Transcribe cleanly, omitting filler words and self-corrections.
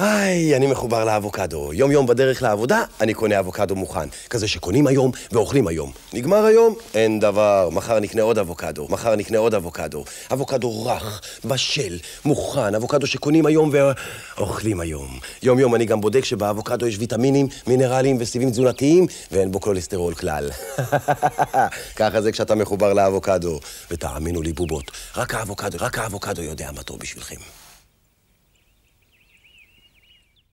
היי, אני מחובר לאבוקדו. יום יום בדרך לעבודה, אני קונה אבוקדו מוכן. כזה שקונים היום ואוכלים היום. נגמר היום? אין דבר. מחר נקנה עוד אבוקדו. מחר נקנה עוד אבוקדו. אבוקדו רך, בשל, מוכן. אבוקדו שקונים היום ואוכלים היום. יום יום אני גם בודק שבאבוקדו יש ויטמינים, מינרלים וסיבים תזונתיים, ואין בו כולסטרול כלל. ככה זה כשאתה מחובר לאבוקדו. ותאמינו לי בובות, רק האבוקדו יודע מה טוב בשבילכם.